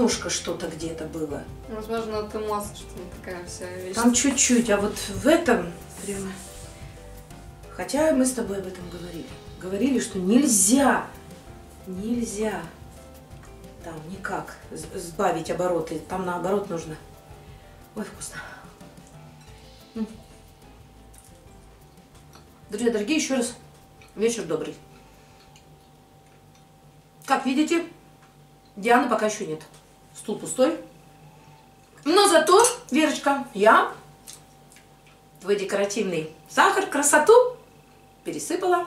немножко что-то где-то было. Возможно, это масса, что такая вся вещь. Там чуть-чуть, а вот в этом прямо... Хотя мы с тобой об этом говорили. Говорили, что нельзя там никак сбавить обороты. Там наоборот нужно. Ой, вкусно. Друзья дорогие, еще раз вечер добрый. Как видите, Дианы пока еще нет. Стул пустой. Но зато, Верочка, я твой декоративный сахар, красоту пересыпала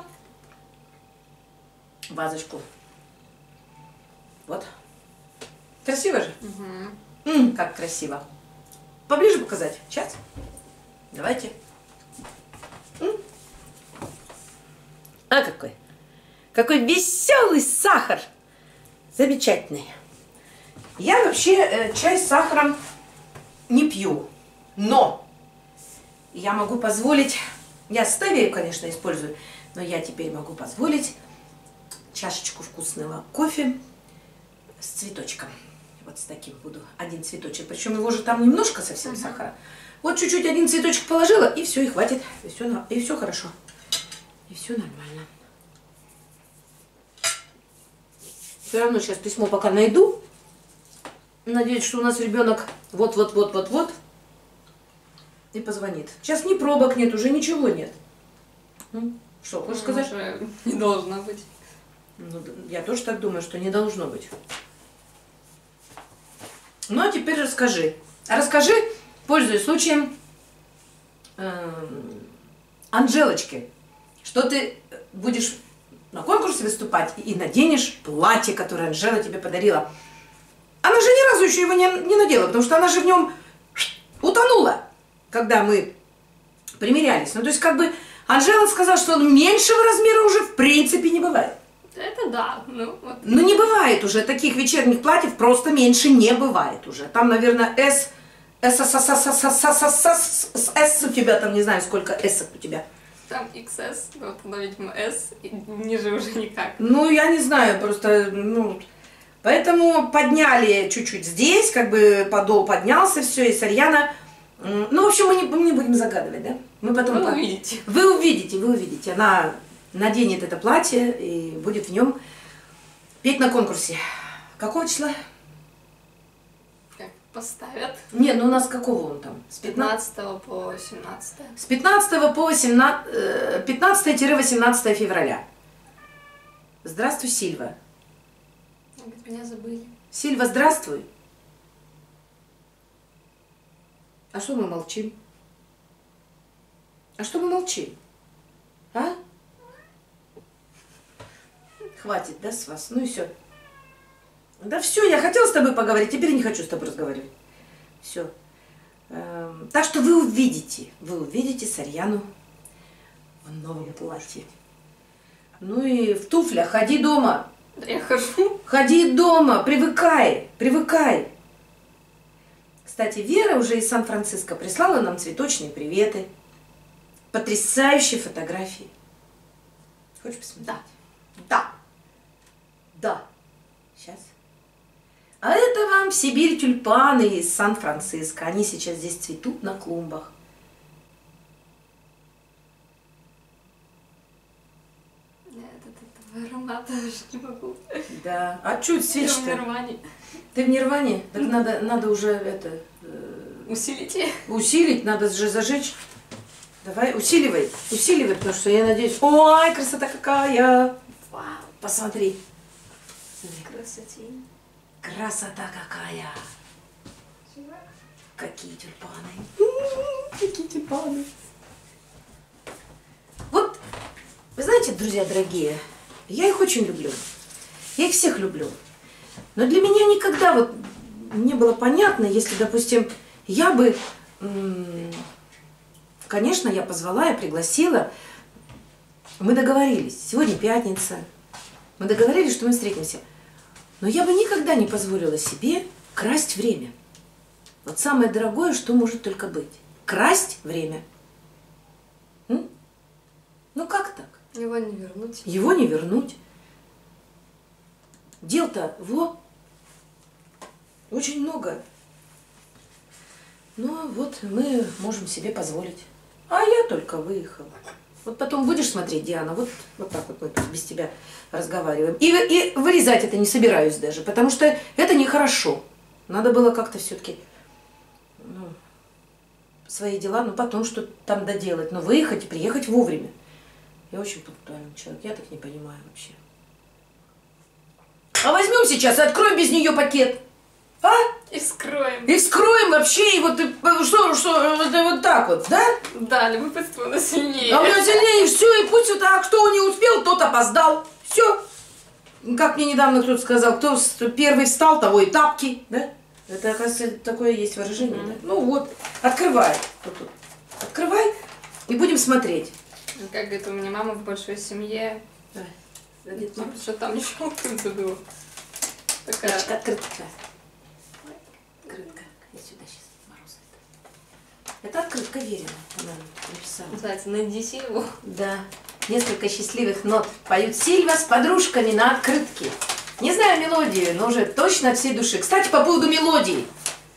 в вазочку. Вот. Красиво же? Угу. Как красиво. Поближе показать? Сейчас. Давайте. А какой? Какой веселый сахар. Замечательный. Я вообще чай с сахаром не пью. Но я могу позволить... Я стевию, конечно, использую. Но я теперь могу позволить чашечку вкусного кофе с цветочком. Вот с таким буду. Один цветочек. Причем его же там немножко совсем сахара. Вот чуть-чуть один цветочек положила, и все, и хватит. И все хорошо. И все нормально. Все равно сейчас письмо пока найду. Надеюсь, что у нас ребенок вот-вот и позвонит. Сейчас ни пробок нет, уже ничего нет. Что, хочешь сказать? Уже не должно быть. Ну, я тоже так думаю, что не должно быть. Ну, а теперь расскажи. Расскажи, пользуясь случаем, Анжелочке, что ты будешь на конкурсе выступать и наденешь платье, которое Анжела тебе подарила. Она же ни разу еще его не надела, потому что она же в нем утонула, когда мы примерялись. Ну, то есть, как бы, Анжела сказала, что меньшего размера уже в принципе не бывает. Это да. Ну, вот. Ну, не бывает уже таких вечерних платьев, просто меньше не бывает уже. Там, наверное, S у тебя, там не знаю, сколько S у тебя. Там XS, вот она, видимо, S, и ниже уже никак. Ну, я не знаю, просто, ну... Поэтому подняли чуть-чуть здесь, как бы подол поднялся, все, и Сарьяна... Ну, в общем, мы не будем загадывать, да? Мы потом... Вы увидите. Вы увидите. Она наденет это платье и будет в нем петь на конкурсе. Какого числа? Как поставят? Не, ну у нас какого он там? С 15 по 17. С 15 по 15-18 февраля. Здравствуй, Сильва. Меня забыли. Сильва, здравствуй. А что мы молчим? А? Хватит, да, с вас? Ну и все. Да все, я хотела с тобой поговорить, теперь не хочу с тобой разговаривать. Все. Так что вы увидите Сарьяну в новом платье. Ну и в туфлях, ходи дома. Да я хожу. Ходи дома, привыкай. Кстати, Вера уже из Сан-Франциско прислала нам цветочные приветы. Потрясающие фотографии. Хочешь посмотреть? Да. Сейчас. А это вам в Сибирь тюльпаны из Сан-Франциско. Они сейчас здесь цветут на клумбах. Этого аромата даже не могу. Да. А чуть свечи-то? Я в нирване. Ты в нирване? Так надо уже это... Усилить, надо же зажечь. Давай, усиливай, потому что я надеюсь... Ой, красота какая! Вау, посмотри. Красота какая! Какие тюльпаны! Какие тюльпаны! Вот, вы знаете, друзья дорогие, я их очень люблю. Я их всех люблю. Но для меня никогда вот не было понятно, если, допустим, я бы... Конечно, я позвала, я пригласила. Мы договорились. Сегодня пятница. Мы договорились, что мы встретимся. Но я бы никогда не позволила себе красть время. Вот самое дорогое, что может только быть. Красть время. Ну как так? Его не вернуть. Его не вернуть. Дело-то Очень много. Но вот мы можем себе позволить. А я только выехала. Вот потом будешь смотреть, Диана, вот так вот мы без тебя разговариваем. И вырезать это не собираюсь даже, потому что это нехорошо. Надо было как-то все-таки свои дела, потом что-то там доделать. Но выехать и приехать вовремя. Я очень пунктуальный человек, я так не понимаю вообще. А возьмем сейчас и откроем без нее пакет. А? И вскроем. И вскроем вообще, и вот вот так вот, да? Да, любопытство у нас сильнее. А у меня сильнее, и все, и пусть вот так, кто не успел, тот опоздал. Все. Как мне недавно кто-то сказал, кто первый встал, того и тапки, да? Это, оказывается, такое есть выражение, да? Ну вот, открывай. Вот. Открывай, и будем смотреть. Как говорит, у меня мама в большой семье. Да. Что там не щелкнуть забыла. Такая. Открытка. Открытка. Я сюда сейчас мороз. Это открытка Верина, она написала. Называется «Найди Сильву». Да. Несколько счастливых нот поют Сильва с подружками на открытке. Не знаю мелодию, но уже точно от всей души. Кстати, по поводу мелодии.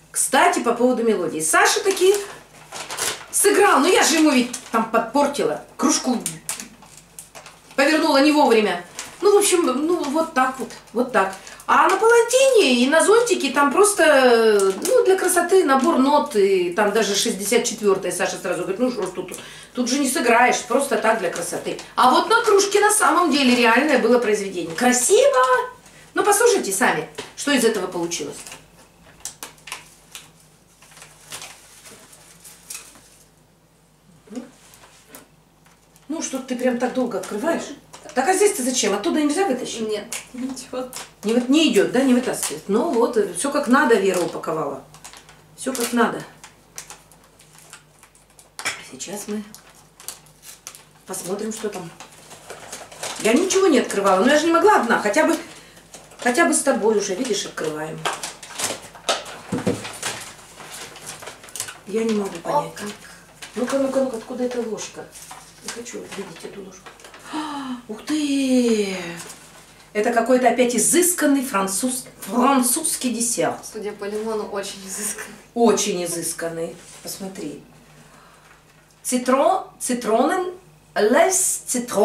Саша таки сыграл. Ну я же ему ведь там подпортила. Кружку повернула не вовремя. Ну, в общем, вот так вот. Вот так. А на палантине и на зонтике там просто, для красоты набор нот, и там даже 64-я, Саша сразу говорит, что тут же не сыграешь, просто так для красоты. А вот на кружке на самом деле реальное было произведение. Красиво! Ну, послушайте сами, что из этого получилось. Ну, что ты прям так долго открываешь? Так а здесь-то зачем? Оттуда нельзя вытащить? Нет, ничего. Не идет, да, не вытаскивает. Ну вот, все как надо Вера упаковала. Все как надо. Сейчас мы посмотрим, что там. Я ничего не открывала, но я же не могла одна. Хотя бы с тобой уже, видишь, открываем. Я не могу понять. Ну-ка, откуда эта ложка? Не хочу видеть эту ложку. Ух ты! Это какой-то опять изысканный французский десерт. Судя по лимону, очень изысканный. Очень изысканный. Посмотри. Цитронен, лес,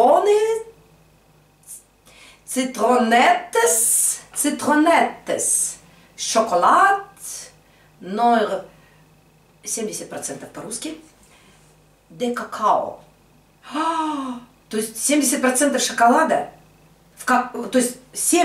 цитронеттес, шоколад, 70% по-русски, де какао. То есть 70% шоколада, то есть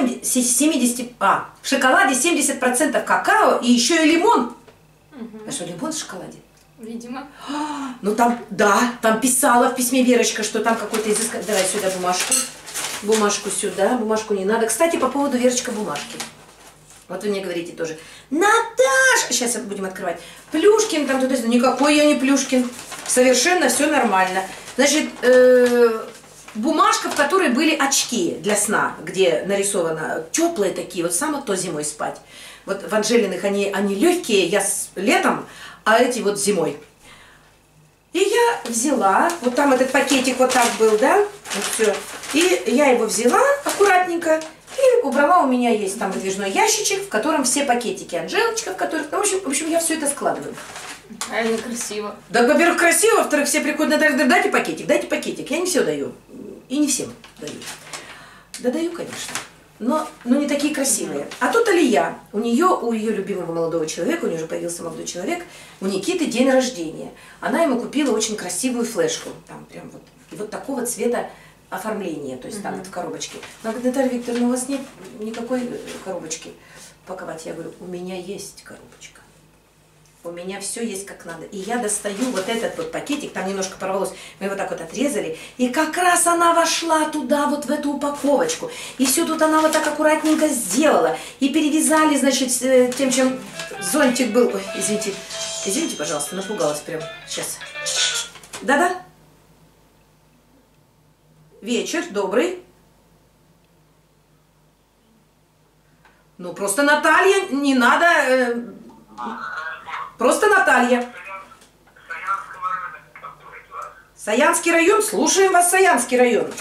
в шоколаде 70% какао и еще и лимон. А что, лимон в шоколаде? Видимо. Ну там, да, там писала в письме Верочка, что там какой-то изысканный... Давай сюда бумажку. Бумажку сюда, бумажку не надо. Кстати, по поводу, Верочка, бумажки. Вот вы мне говорите тоже, Наташа, сейчас будем открывать, Плюшкин там туда-сюда. Никакой я не Плюшкин. Совершенно все нормально. Значит, бумажка, в которой были очки для сна, где нарисовано теплые такие, вот самое то зимой спать. Вот в Анжелиных они легкие, я летом, а эти вот зимой. И я взяла, вот там этот пакетик вот так был, да, вот все. И я его взяла аккуратненько и убрала, у меня есть там выдвижной ящичек, в котором все пакетики, Анжелочка, в которых, ну, в общем, я все это складываю. Реально красиво. Да, во-первых, красиво, во-вторых, все приходят, Наталья, дайте пакетик. Я не все даю. И не всем даю. Да даю, конечно. Но не такие красивые. А тут Алия. У ее любимого молодого человека, у нее уже появился молодой человек, у Никиты день рождения. Она ему купила очень красивую флешку. Там прям вот, и вот такого цвета оформления, то есть там вот в коробочке. Она говорит, Наталья Викторовна, у вас нет никакой коробочки паковать. Я говорю, у меня есть коробочка. У меня все есть как надо. И я достаю вот этот вот пакетик, там немножко порвалось, мы его так вот отрезали, и как раз она вошла туда, вот в эту упаковочку. И все тут она вот так аккуратненько сделала. И перевязали, значит, тем, чем зонтик был. Ой, извините, пожалуйста, напугалась прям. Сейчас. Да-да. Вечер добрый. Ну, просто Наталья, не надо... Просто Наталья. Саянский район? Слушаем вас, Саянский район.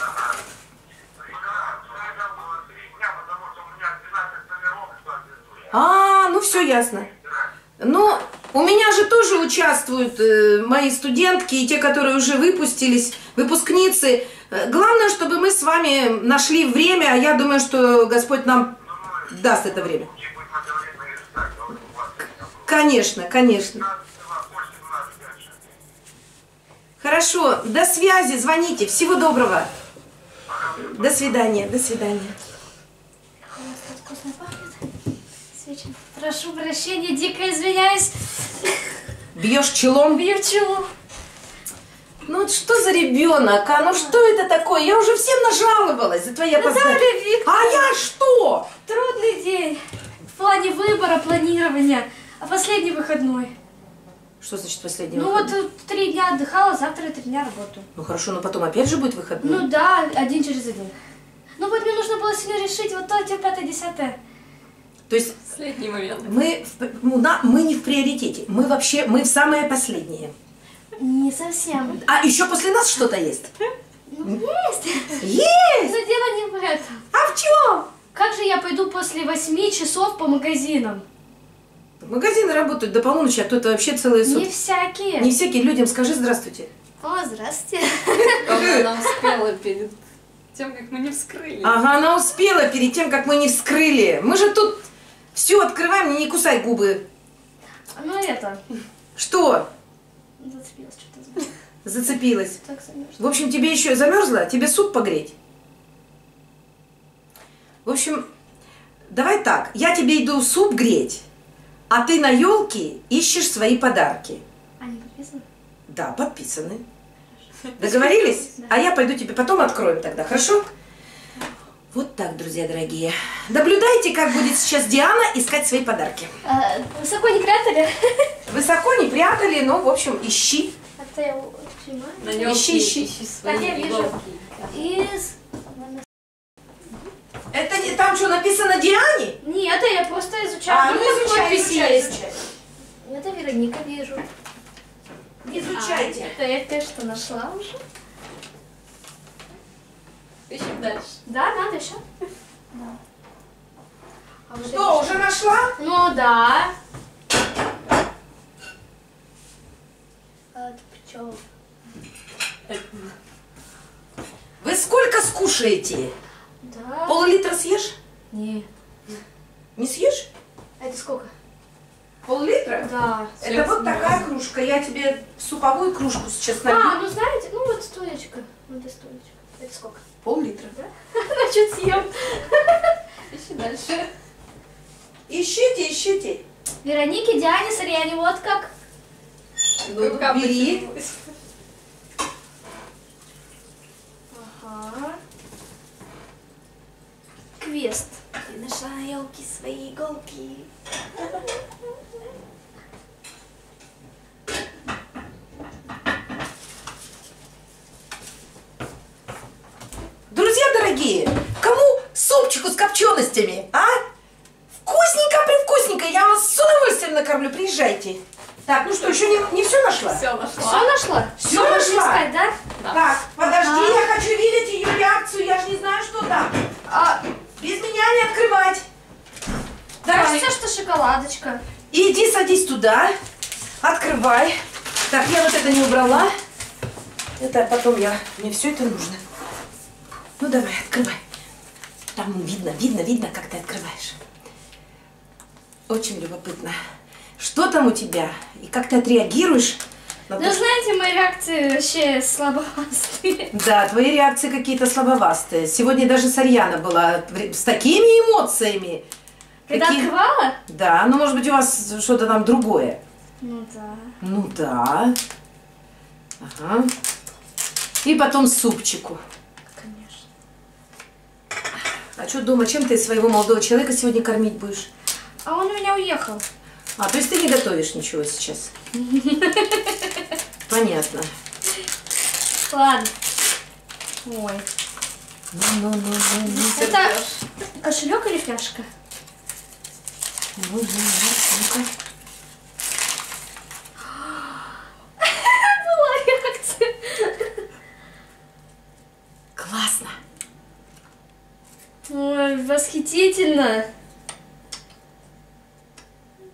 Ну все ясно. Ну, у меня же тоже участвуют мои студентки и те, которые уже выпустились, выпускницы. Главное, чтобы мы с вами нашли время, а я думаю, что Господь нам даст это время. Конечно, конечно. Хорошо, до связи, звоните. Всего доброго. До свидания, до свидания. Вкусно пахнет. Свечи. Прошу прощения, дико извиняюсь. Бьешь челом? Бью челом. Ну вот что за ребенок, а? Ну что это такое? Я уже всем нажаловалась за твои опоздания. Наталья Викторовна. А я что? Трудный день. В плане выбора, планирования. А последний выходной. Что значит последний Ну выходной? вот 3 дня отдыхала, завтра 3 дня работаю. Ну хорошо, но потом опять же будет выходной. Ну да, один через один. Ну вот мне нужно было сегодня решить вот то, 5-10. То есть Последний момент. мы не в приоритете. Мы вообще, мы в самое последнее. Не совсем. А еще после нас что-то есть? Ну, есть. Есть! Но дело не в этом. А в чем? Как же я пойду после 8 часов по магазинам? Магазины работают до полуночи, а тут вообще целые сутки. Не всякие. Не всякие. Людям скажи здравствуйте. О, здравствуйте. Она успела перед тем, как мы не вскрыли. Ага, она успела перед тем, как мы не вскрыли. Мы же тут все открываем, не кусай губы. Ну это, Что? зацепилась что-то. Зацепилась. Так замерзла. В общем, тебе еще замерзла? Тебе суп погреть? В общем, давай так. Я тебе иду суп греть, а ты на елке ищешь свои подарки. Они подписаны? Да, подписаны. Договорились? Да. А я пойду тебе потом откроем тогда, хорошо? Вот так, друзья дорогие. Наблюдайте, как будет сейчас Диана искать свои подарки. Высоко не прятали? Высоко не прятали, но, в общем, ищи. А то я снимаю. На елке Ищи. свои Так, я вижу. иголки. Из... Это не там, что написано Диане? Нет, я просто изучаю. ну Вот изучай, подписи изучай, есть. изучай. Это Вероника вижу. Изучайте. Это я опять что нашла уже? Ищем дальше. Да, надо еще? Да. А вот Что, уже нашла? это- Ну да. Это пчел. Вы сколько скушаете? Да. Пол-литра съешь? Не. Не съешь? Это сколько? Пол-литра? Да. Это вот такая кружка. Я тебе суповую кружку сейчас налью. А, ну знаете, ну вот стоечка. Ну это стоечка. Это сколько? Пол-литра. Значит, съем. Ищи дальше. Ищите, ищите. Веронике, Диане, Сарьяне, вот как. Ну, Рука бери. потянулась. Ага. Квест. Я нашла на елке свои иголки. Друзья дорогие, кому супчику с копченостями, а? Вкусненько-привкусненько, я вас с удовольствием накормлю, приезжайте. Так, ну что, еще не все нашла? Все нашла. Все нашла? Всё Можно нашла. искать, да? Да. Так, подожди, я хочу видеть ее реакцию, я же не знаю, что там. Без меня не открывать. Давай, Кажется, что шоколадочка. иди садись туда, открывай. Так, я вот это не убрала. Это потом мне все это нужно. Ну давай, открывай. Там видно, как ты открываешь. Очень любопытно. Что там у тебя? И как ты отреагируешь? на Ну, то, знаете, мои реакции вообще слабовастые. Да, твои реакции какие-то слабовастые. Сегодня даже Сарьяна была с такими эмоциями. Когда Какие- открывала? Да, ну может быть у вас что-то там другое. Ну да. Ну да. Ага. И потом супчику. Конечно. А что дома, чем ты своего молодого человека сегодня кормить будешь? А он у меня уехал. А, то есть ты не готовишь ничего сейчас? Понятно. Ладно. Ой. Ну. Это кошелек или фляжка? Ну-ка. Была реакция. Классно. Ой, восхитительно.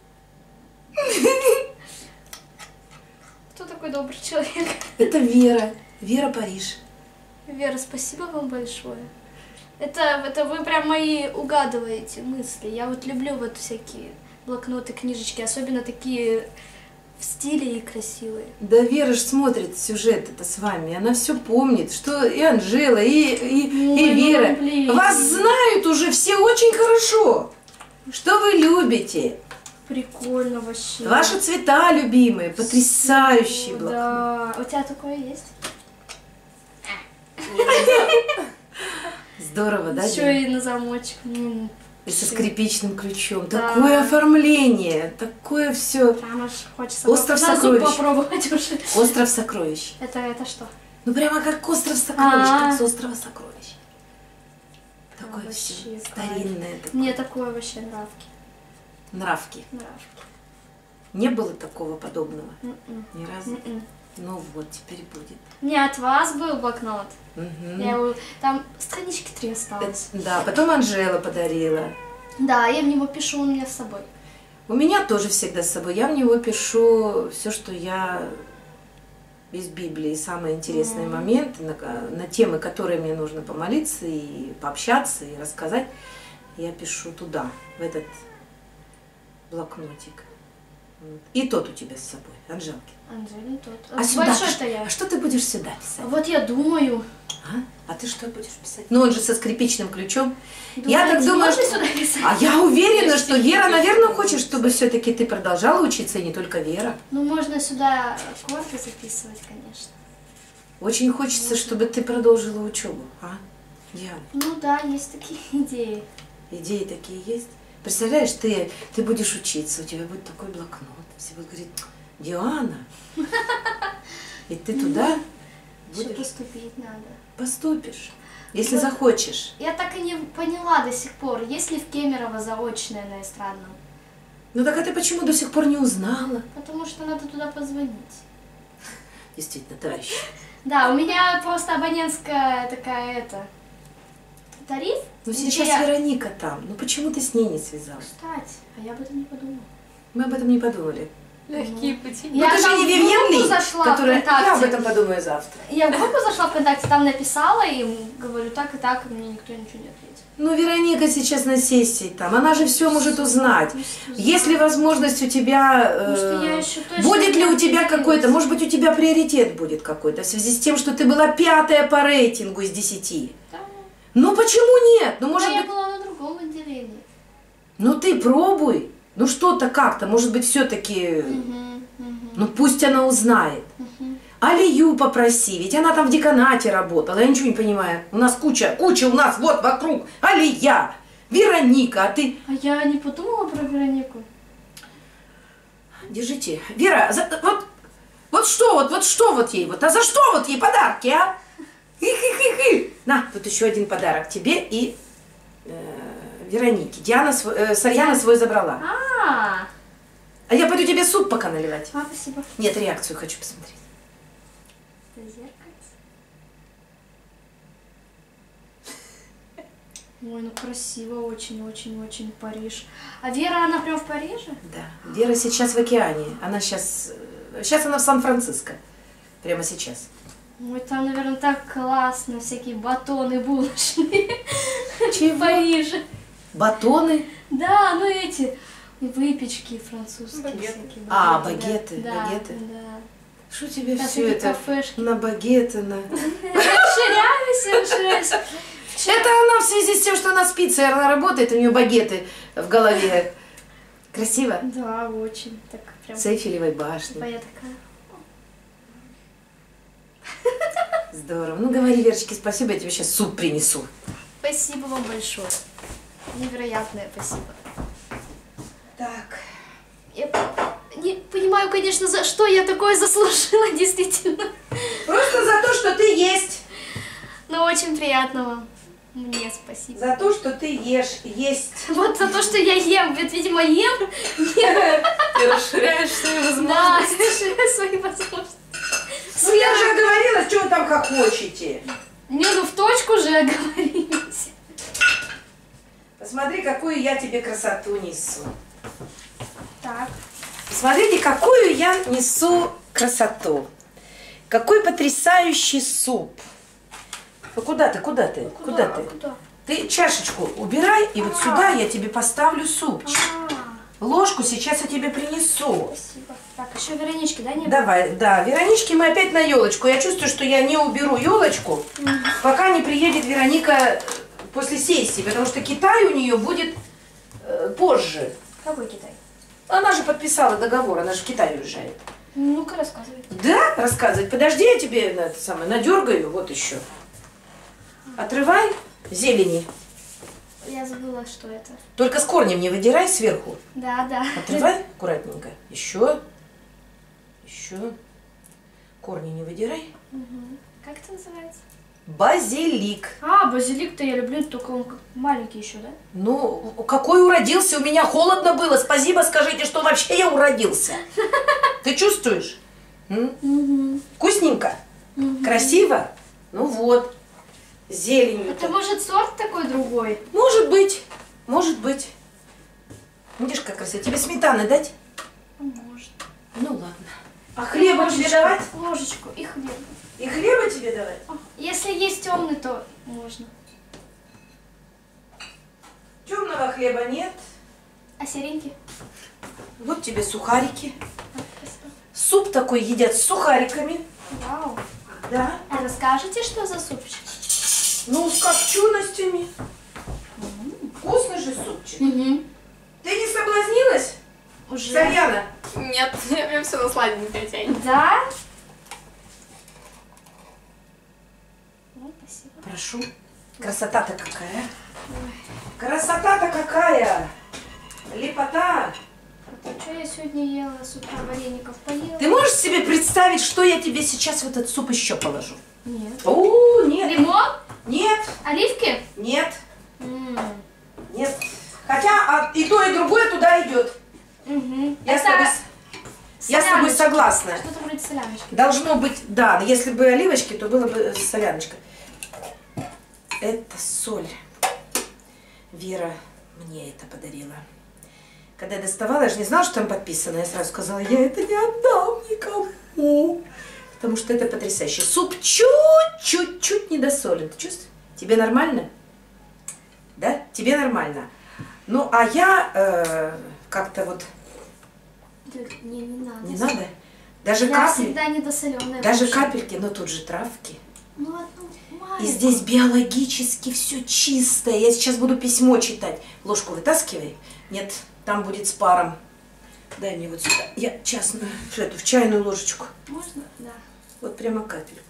добрый человек. Это Вера. Вера Париж. Вера, спасибо вам большое. Это вы прям мои угадываете мысли. Я вот люблю вот всякие блокноты, книжечки, особенно такие в стиле и красивые. Да Вера ж смотрит сюжет это с вами, она все помнит, что и Анжела, и Вера. ну, блин. Вас знают уже все очень хорошо, что вы любите. Прикольно вообще. Ваши цвета любимые, потрясающий блокнот. Да. У тебя такое есть? Здорово, да? Еще Вера? и на замочек. И со скрипичным ключом. Да. Такое оформление, такое все. Прям аж хочется Остров на зуб сокровищ. попробовать уже. Остров сокровищ. Это что? Ну прямо как остров сокровищ, А-а-а. как с острова сокровищ. Такое Вообще все кайф. старинное. Такое. Мне такое вообще нравки. Нравки. Нравки. Не было такого подобного М-м. ни разу. М-м. Ну вот, теперь будет. Не, от вас был блокнот. Мгм. Я его... Там странички 3 осталось. Да, потом Анжела подарила. Да, я в него пишу, он у меня с собой. У меня тоже всегда с собой. Я в него пишу все, что я из Библии, самые интересные моменты, на темы, которые мне нужно помолиться и пообщаться, и рассказать. Я пишу туда, в этот блокнотик. Вот. И тот у тебя с собой, Анжелки. Анжелин тот. А сюда Большой-то я. А что ты будешь сюда писать? Вот я думаю. А ты что будешь писать? Ну он же со скрипичным ключом. Я так Думаете, думаю, можно что... сюда писать? А я уверена, что Вера, наверное, хочет, чтобы все-таки ты продолжала учиться, и не только Вера. Ну, можно сюда аккорды записывать, конечно. Очень хочется, чтобы ты продолжила учебу, а? Диана, Ну да, есть такие идеи. идеи такие есть? Представляешь, ты будешь учиться, у тебя будет такой блокнот. Все будут говорить, Диана. И ты туда Еще будешь поступить надо. поступишь, если Вот. захочешь. Я так и не поняла до сих пор, есть ли в Кемерово заочное на эстрадном. Ну так а ты почему до сих пор не узнала? Потому что надо туда позвонить. Действительно, товарищ. Да, у меня просто абонентская такая тариф. Ну где сейчас я- Вероника там. Ну почему ты с ней не связалась? Кстати, а я об этом не подумала. Мы об этом не подумали. Легкие пути. Ну Я ты же там не в Вивьен группу Ли, зашла которая... ВКонтакте. Я об этом подумаю завтра. Я в группу зашла ВКонтакте, там написала им, говорю, так и так, и мне никто ничего не ответил. Ну, Вероника сейчас на сессии там, она же все может узнать. Есть ли возможность у тебя... Потому что я еще точно будет не ли у тебя определилась. какой-то, может быть, у тебя приоритет будет какой-то в связи с тем, что ты была 5-я по рейтингу из 10. Да. Ну, почему нет? Ну, Но может я быть... была на другом отделении. Ну, ты пробуй. Ну, что-то как-то, может быть, все-таки... Ну, пусть она узнает. Алию попроси, ведь она там в деканате работала, я ничего не понимаю. У нас куча у нас вот вокруг. Алия, Вероника, а ты... А я не подумала про Веронику. Держите. Вера, вот что вот ей, а за что вот ей подарки, а? Хи-хи-хи-хи. На, тут еще один подарок тебе и Веронике. Сарьяна свой забрала. А я пойду тебе суп пока наливать. Спасибо. Нет, реакцию хочу посмотреть. Это зеркальце. Ой, ну красиво, очень-очень-очень Париж. А Вера, она прям в Париже? Да. Вера сейчас в океане. Она сейчас она в Сан-Франциско. Прямо сейчас. Ой, там, наверное, так классно, всякие батоны булочные. Чего? В Париже. Батоны. Да, ну эти выпечки французские. Багеты. всякие, А, да. багеты, Да, багеты. Да. Что тебе Да, все всякие это кафешки. на багеты, на... Расширяюсь. Это она в связи с тем, что она спит, она работает, у нее багеты в голове. Красиво? Да, очень. Так прям. С Эйфелевой башни. Я такая. Здорово. Ну говори, Верочке, спасибо, я тебе сейчас суп принесу. Спасибо вам большое. Невероятное спасибо. Так. Я не понимаю, конечно, за что я такое заслужила, действительно. Просто за то, что ты есть. Но очень приятно вам. Мне спасибо. За то, что ты ешь, есть. Вот за то, что я ем. Ведь, видимо, ем. Ты расширяешь свои Да, возможности. совершаю свои возможности. Ну я же говорила, что вы там хохочете. Не, ну в точку же оговорились. Посмотри, какую я тебе красоту несу. Так. Посмотрите, какую я несу красоту. Какой потрясающий суп. Ну, куда ты, куда ты, куда ты? Куда? Ты чашечку убирай, и вот сюда я тебе поставлю супчик. Ложку сейчас я тебе принесу. Спасибо. Так, еще Веронички, да, не было? Давай, да, Веронички мы опять на елочку. Я чувствую, что я не уберу елочку, пока не приедет Вероника после сессии, потому что Китай у нее будет позже. Какой Китай? Она же подписала договор, она же в Китай уезжает. Ну-ка, рассказывай. Да, рассказывать. Подожди, я тебе это самое надергаю, вот еще. Отрывай зелени. Я забыла, что это. Только с корнем не выдирай сверху. Да, да. Отрывай аккуратненько. Еще. Еще. Корни не выдирай. Как это называется? Базилик. А, базилик-то я люблю, только он как маленький еще, да? Ну, какой уродился? У меня холодно было. Спасибо, скажите, что вообще я уродился. Ты чувствуешь? Вкусненько? Красиво? Ну вот. Зелень. Это может сорт такой другой? Может быть. Может быть. Видишь, как красиво. Тебе сметаны дать? Может. Ну ладно. А хлеба тебе давать? Ложечку и хлеб. И хлеба тебе давать? Если есть темный, то можно. Темного хлеба нет. А серенький? Вот тебе сухарики. Спасибо. Суп такой едят с сухариками. Вау. Да. А расскажете, что за супчик? Ну, с копченостями. Вкусный же супчик. Ты не соблазнилась, Уже. Сарьяна? Нет, я все на сладенькое тянет. Да? Ну, спасибо. Прошу. Красота-то какая. Красота-то какая. Лепота. Что я сегодня ела с утра вареников? Поела? Ты можешь себе представить, что я тебе сейчас в этот суп еще положу? Нет. О, нет. Лимон? Нет. Оливки? Нет. Нет. Хотя и то, и другое туда идет. Я с тобой согласна. Что-то вроде соляночки. Должно быть, да, если бы оливочки, то было бы соляночка. Это соль. Вера мне это подарила. Когда я доставала, я же не знала, что там подписано. Я сразу сказала, я это не отдам никому. Потому что это потрясающе. Суп чуть-чуть недосолен. Ты чувствуешь? Тебе нормально? Да? Тебе нормально. Ну, а я как-то вот... Не надо. Не надо? Даже Я капли. всегда недосоленная. Даже вообще. капельки, но тут же травки. Ну, одну И маленькую. здесь биологически все чистое. Я сейчас буду письмо читать. Ложку вытаскивай. Нет, там будет с паром. Дай мне вот сюда. Я частную, эту, в чайную ложечку. Можно? Да. Вот прямо капельку.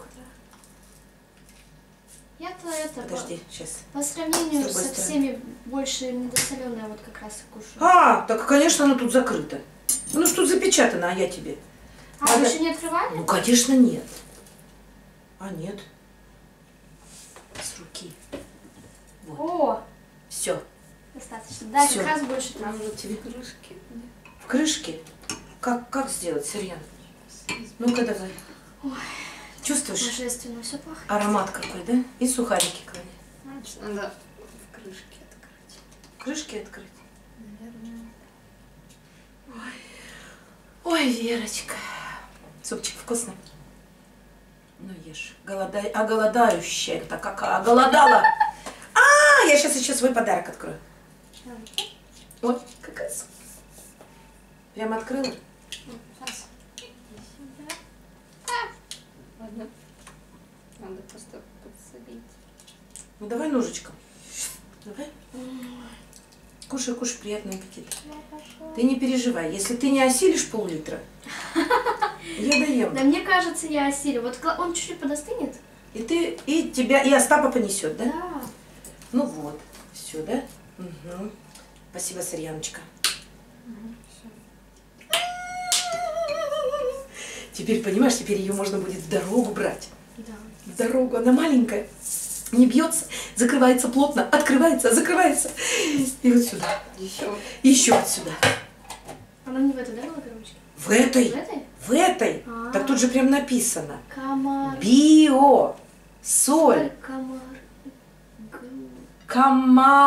Я-то это... Подожди, сейчас. По сравнению С другой со стороны. всеми больше недосоленная вот как раз и кушаю. А, так, конечно, оно тут закрыто. Ну, что тут запечатано, а я тебе. А, Надо- вы еще не открывали? Ну, конечно, нет. А, нет. С руки. Вот. О, Все. достаточно. Да, Всё. как раз больше трав. Вот тебе. Крышки. В крышке? Как сделать, Сырьян? Ну-ка, давай. Чувствуешь? Божественно, все пахнет. Аромат какой, да? И сухарики клади. Значит, надо в крышке открыть. Крышки открыть. Наверное. Ой, Верочка. Супчик вкусный? Ну, ешь. Голодай. А голодающая-то какая? Оголодала. А, я сейчас еще свой подарок открою. Вот, какая супер. Прям открыла? Сейчас. Ладно. Надо просто подсобить. Ну, давай ножичком. Давай. Кушай, кушай, приятный аппетит. Ты не переживай, если ты не осилишь пол-литра, я доем. Да мне кажется, я осилю. Вот он чуть-чуть подостынет. И ты, и тебя, и Остапа понесет, да? Да. Ну вот, все, да? Угу. Спасибо, Сарьяночка. Теперь, понимаешь, теперь ее можно будет в дорогу брать. Да. В дорогу, она маленькая, не бьется, закрывается плотно, открывается, закрывается. И вот сюда. Еще. Еще вот сюда. Она не в этой, да, была коробочке? В этой. В этой? В этой. А. Так тут же прям написано. Комар. Био. Соль. Комар.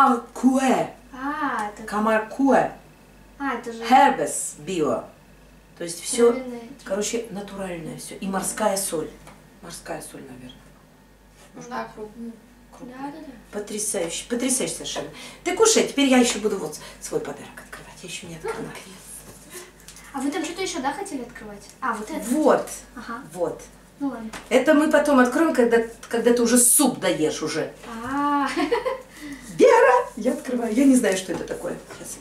Камаркуэ. А, это... Камаркуэ. А, это же... Herbes био. То есть все, Правильно. короче, натуральное все. И морская соль. Морская соль, наверное. Да, крупный. Да. Потрясающе, потрясающе совершенно. Ты кушай, теперь я еще буду вот свой подарок открывать. Я еще не открыла. А вы там что-то еще, да, хотели открывать? А, вот это? Вот, Ага. вот. Ну ладно. Это мы потом откроем, когда ты уже суп доешь уже. А, Вера! Я открываю. Я не знаю, что это такое. Сейчас.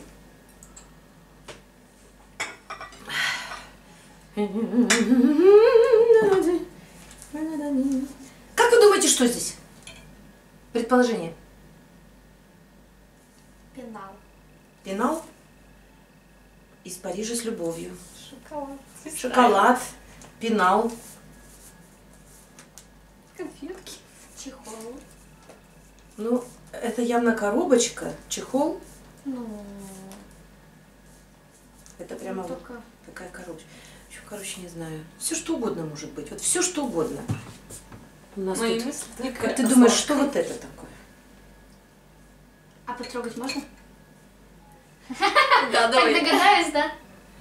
Как вы думаете, что здесь? Предположение. пенал. Пенал из Парижа с любовью. Шоколад. Шоколад, пенал. Конфетки. Чехол. Ну, это явно коробочка, чехол. Ну, Это прямо вот только... такая коробочка. Еще, короче, не знаю. Все что угодно может быть. Вот все что угодно. У нас Мои тут... мысли Так, только как ты о думаешь, сладком. что вот это такое? А потрогать можно? Да, Так давай. догадаюсь, да?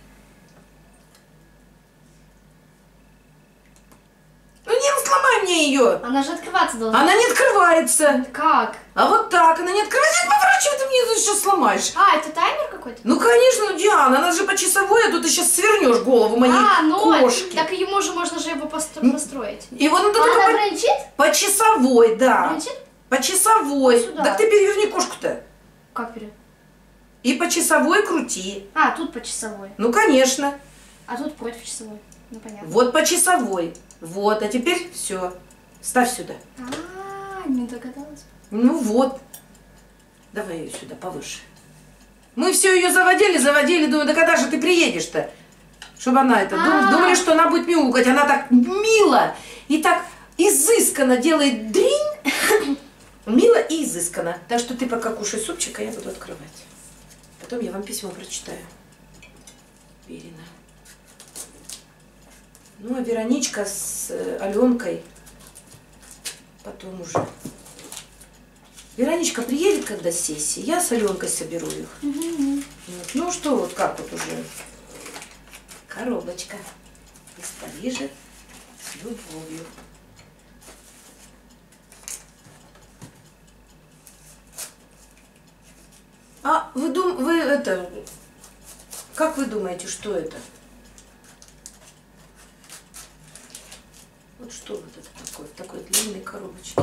Ну не сломай мне ее! Она же открываться должна. Она не открывается. Как? А вот так, она не открывается. Поворачивай, ты мне тут сейчас сломаешь. А, это таймер какой-то? Ну, конечно, ну, Диана, она же по часовой, а тут ты сейчас свернешь голову моей ну, кошки. так ему же можно же его построить. И вот надо А она только ограничит? по часовой, да. Ограничит? По часовой. Сюда. Так ты переверни кошку-то. Как вперед? И по часовой крути. А, тут по часовой. Ну, конечно. А тут против часовой. Ну, понятно. Вот по часовой. Вот, а теперь все. Ставь сюда. А, не догадалась. Ну вот. Давай ее сюда, повыше. Мы все ее заводили, думаю, да когда же ты приедешь-то? Чтобы она это... Думали, что она будет мяукать. Она так мило и так изысканно делает дринь. Мило и изысканно. Так что ты пока кушай супчик, а я буду открывать. Потом я вам письмо прочитаю. Верина. Ну, а Вероничка с Аленкой потом уже. Вероничка приедет, когда сессия, я с Аленкой соберу их. Вот. Ну что, вот как вот уже. Коробочка из Парижа с любовью. А вы это, как вы думаете, что это? Вот что вот это такое, в такой длинной коробочке?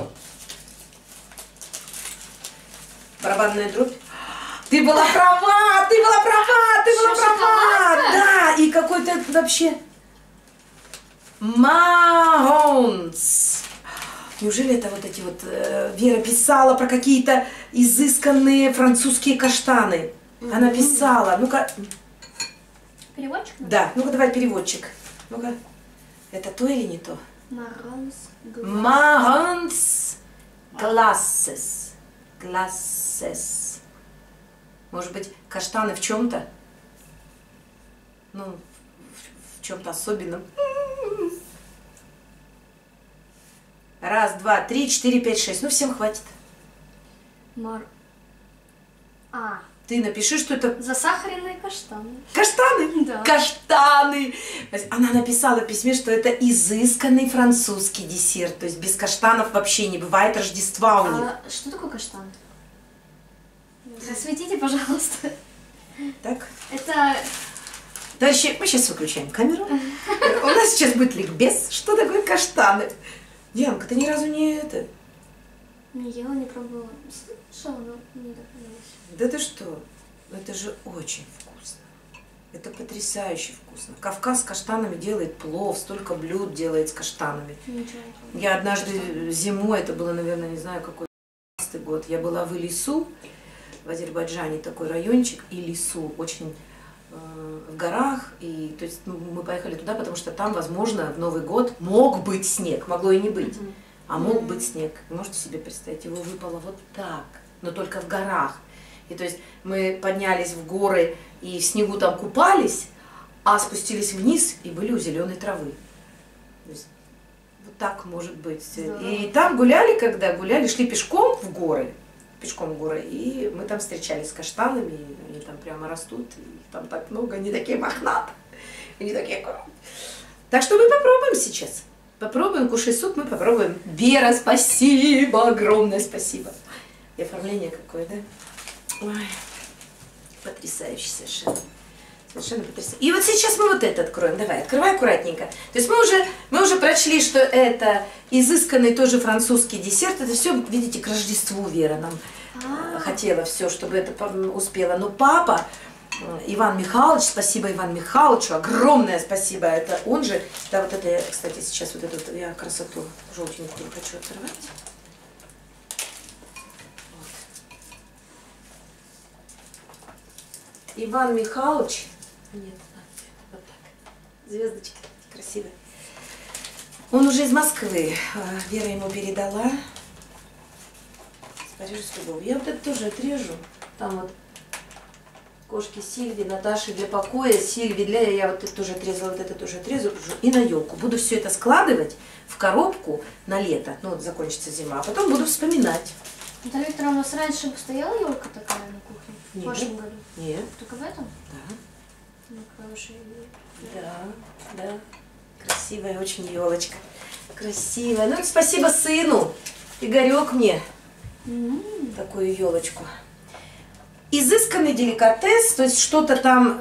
Барабанная дробь. Ты была права, ты была права, ты была права. Да, и какой-то вообще Mahons. Неужели это вот эти вот, Вера писала про какие-то изысканные французские каштаны? Она писала, ну-ка. Переводчик? Да, ну-ка давай переводчик. Ну-ка, это то или не то? Маранс. Mahons glasses. Glasses. Может быть, каштаны в чем-то? Ну, в чем-то особенном. Раз, два, три, 4, 5, 6. Ну, всем хватит. А, Ты напиши, что это засахаренные каштаны. каштаны. Да. Каштаны. Она написала в письме, что это изысканный французский десерт. То есть без каштанов вообще не бывает Рождества у них. А что такое каштан? Засветите, пожалуйста. Так. Это... Товарищи, мы сейчас выключаем камеру. У нас сейчас будет ликбез. Что такое каштаны? Дианка, ты ни разу не это... Не ела, не пробовала. Слышала, но не догадалась. Да ты что? Это же очень вкусно. Это потрясающе вкусно. Кавказ с каштанами делает плов, столько блюд делает с каштанами. Ничего не пробовала. Я однажды зимой, это было, наверное, не знаю, какой год, я была в Илису, в Азербайджане такой райончик, Илису, очень в горах, и то есть мы поехали туда, потому что там, возможно, в Новый год мог быть снег, могло и не быть, а мог быть снег. Вы можете себе представить, его выпало вот так, но только в горах. И то есть мы поднялись в горы и в снегу там купались, а спустились вниз и были у зеленой травы. То есть вот так может быть. Здорово. И там гуляли, когда гуляли, шли пешком в горы, и мы там встречались с каштанами, и они там прямо растут, и их там так много, они такие мохнатые. Они такие аккуратные. Так что мы попробуем сейчас. Попробуем, кушай суп, мы попробуем. Вера, спасибо, огромное спасибо. И оформление какое, да? Ой, потрясающе совершенно. Совершенно потрясающе. И вот сейчас мы вот это откроем. Давай, открывай аккуратненько. То есть мы уже прочли, что это изысканный тоже французский десерт. Это все, видите, к Рождеству Вера нам хотела все, чтобы это успело. Но папа, Иван Михайлович, спасибо Ивану Михайловичу, огромное спасибо. Это он же, да, вот это, кстати, сейчас вот эту, я красоту желтенькую хочу оторвать. Вот. Иван Михайлович, нет, вот так, звездочки красивые. Он уже из Москвы, Вера ему передала. С Парижа с любовью. Я вот это тоже отрежу, там вот. Кошки Сильви, Наташи для покоя, Сильви для... Я вот это тоже отрезала, вот это тоже отрезаю. И на елку. Буду все это складывать в коробку на лето. Ну вот закончится зима. А потом буду вспоминать. Наталья Викторовна, у вас раньше стояла елка такая на кухне? Нет. В прошлом году? Нет. Только в этом? Да. Ну, хорошая идея. Да, да. Красивая очень елочка. Красивая. Ну, спасибо сыну. Игорек мне такую елочку. Изысканный деликатес, то есть что-то там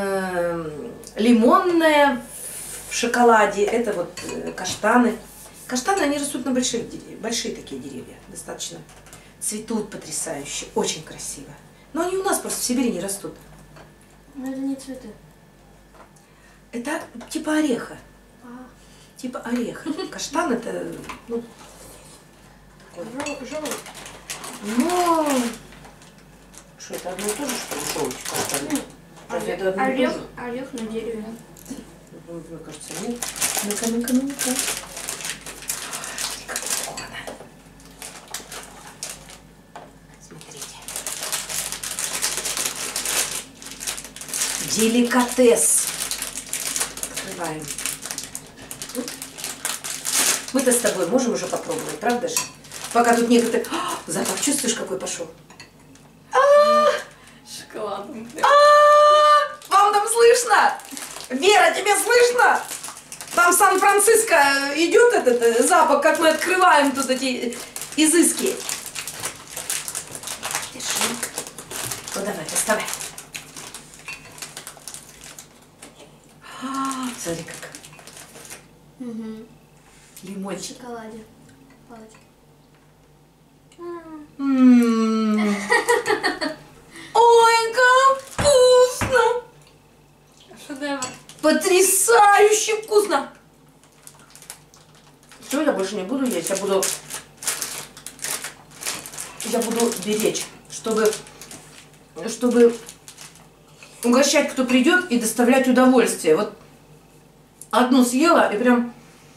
лимонное в шоколаде, это вот каштаны. Каштаны, они растут на большие такие деревья, достаточно. Цветут потрясающе, очень красиво. Но они у нас просто в Сибири не растут. Но это не цветы. Это типа ореха. Типа ореха. Каштан это, ну, такой. Желудь. Но... Что, это одно и то же, что ли, желудь? Разве это одно и то же? Орех на дереве. Мне кажется, нет. Ну-ка, ну-ка, ну-ка. Смотрите. Деликатес. Открываем. Мы-то с тобой можем уже попробовать, правда же? Пока тут некоторые... Запах чувствуешь, какой пошел? Шоколадом. Вам там слышно? Вера, тебе слышно? Там в Сан-Франциско идет этот запах, как мы открываем тут эти изыски. Держи. Ну давай, доставай. Смотри как. Лимончик. В шоколаде. Палочки. Ой, как вкусно! Шедевр. Потрясающе вкусно! Все, я больше не буду есть, я буду беречь, чтобы угощать, кто придет, и доставлять удовольствие. Вот одну съела и прям,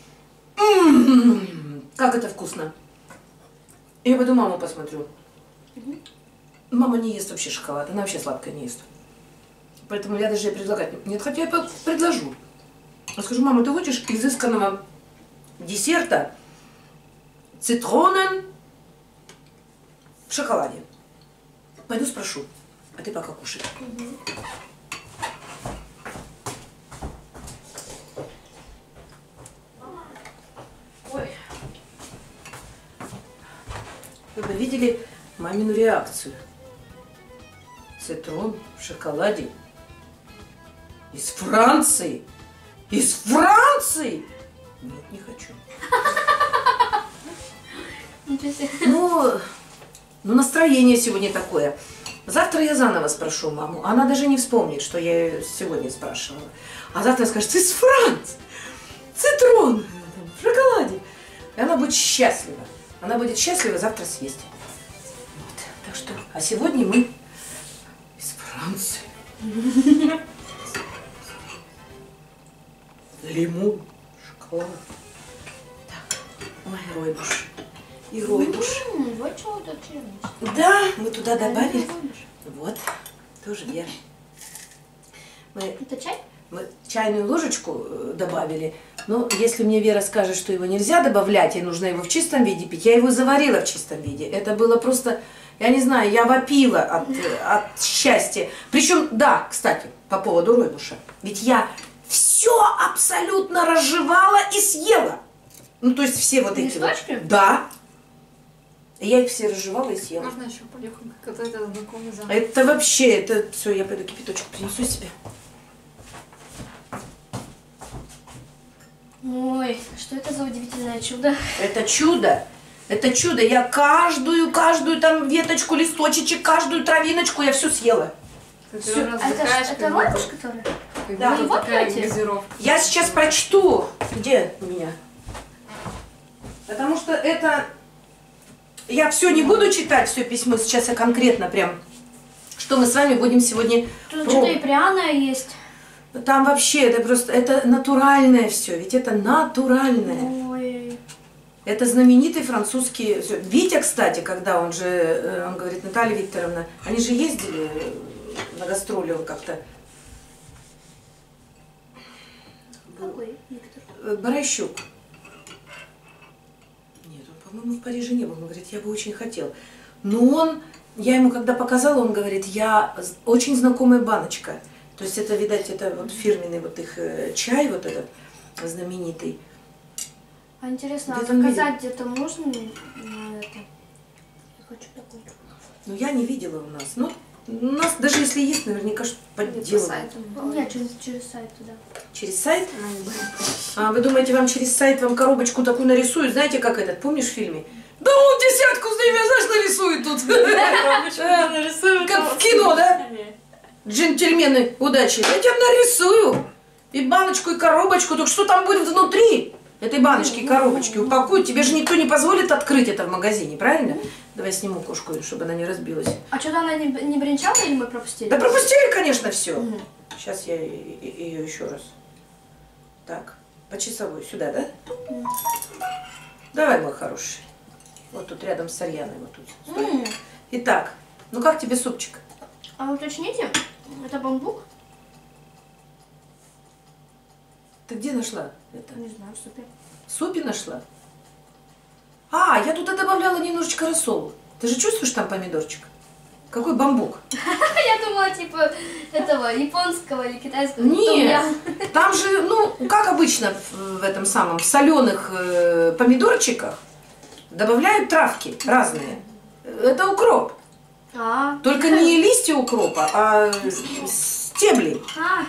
как это вкусно. Я пойду маму посмотрю. Мама не ест вообще шоколад, она вообще сладкое не ест. Поэтому я даже ей предлагать нет, хотя я предложу. Я скажу: мама, ты хочешь изысканного десерта цитронен в шоколаде? Пойду спрошу, а ты пока кушай. Ой. Вы бы видели мамину реакцию. Цитрон в шоколаде. Из Франции. Из Франции! Нет, не хочу. Ну, настроение сегодня такое. Завтра я заново спрошу маму. Она даже не вспомнит, что я ее сегодня спрашивала. А завтра скажет: из Франции. Цитрон в шоколаде. И она будет счастлива. Она будет счастлива завтра съесть. Вот. Так что, а сегодня мы из Франции. Лимон, шоколад. Так, ой, ройбуш. И ройбуш. Вот чего тут черничный. Да, мы туда добавили. Вот, тоже верно. Это чай? Мы чайную ложечку добавили. Но если мне Вера скажет, что его нельзя добавлять, и нужно его в чистом виде пить, я его заварила в чистом виде. Это было просто, я не знаю, я вопила от счастья. Причем, да, кстати, по поводу ройбуша. Ведь я все все абсолютно разжевала и съела. Ну, то есть все вот эти листочки? вот. Да. Я их все разжевала и съела. Можно еще понюхать, как это знакомый запах. Это вообще, это все, я пойду кипяточку принесу себе. Ой, что это за удивительное чудо? Это чудо. Это чудо. Я каждую там веточку, листочечек, каждую травиночку я все съела. Ты Всё. первый раз А вдыхаешь, это как ромаш, будто- который? как Да. будто Вы его такая пьёте? газировка. Я сейчас прочту. Где у меня? Потому что это... Я все не буду читать, все письмо. Сейчас я конкретно прям... Что мы с вами будем сегодня... Тут что-то и пряное есть. Там вообще, это просто... Это натуральное все. Ведь это натуральное. Ой. Это знаменитый французский... Витя, кстати, когда он же... Он говорит, Наталья Викторовна, они же ездили на гастроли, он как-то... Какой, Виктор? Борощук. Нет, он, по-моему, в Париже не был. Он говорит, я бы очень хотел. Но он, я ему когда показала, он говорит, очень знакомая баночка. То есть это, видать, это вот фирменный вот их чай, вот этот знаменитый. А интересно, а Где-то заказать где-то можно на это? Я хочу такой. Но я не видела у нас. Ну, у нас даже если есть, наверняка что По подделано. сайту. Нет, через сайт туда. Через сайт? Ну, А вы думаете, вам через сайт вам коробочку такую нарисуют? Знаете, как этот, помнишь в фильме? Да он десятку с ними, знаешь, нарисует тут. нарисую. Как в кино, да? Джентльмены, удачи. Я тебе нарисую. И баночку, и коробочку. Так что там будет внутри этой баночки и коробочки? Упакуют. Тебе же никто не позволит открыть это в магазине, правильно? Давай сниму кошку, чтобы она не разбилась. А что-то она не бренчала или мы пропустили? Да пропустили, конечно, все. Мгм. Сейчас я ее еще раз. Так, по часовой сюда, да? Давай, мой хороший. Вот тут рядом с Арьяной. Вот тут. Стой. Итак, ну как тебе супчик? А уточните, это бамбук? Ты где нашла это? Не знаю, супер. В супе нашла? А, я туда добавляла немножечко рассолу. Ты же чувствуешь там помидорчик? Какой бамбук? Я думала, типа, этого, японского или китайского. Нет, там же, ну, как обычно в этом самом, в соленых помидорчиках добавляют травки разные. Это укроп. А, Только не листья укропа, а стебли.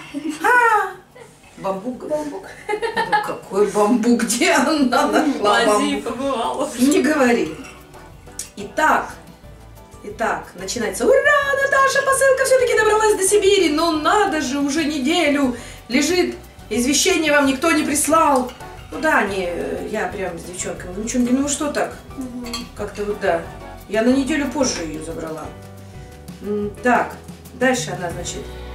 Бамбук, говорю. бамбук. Ну, какой бамбук? Где она нашла Азии бамбук? побывала. Не говори. Итак, начинается. Ура, Наташа, посылка все-таки добралась до Сибири. Ну надо же, уже неделю лежит. Извещение вам никто не прислал. Ну да, я прям с девчонками. Ну, девчонки, ну что так? Как-то вот да. Я на неделю позже ее забрала. Так, дальше она, значит,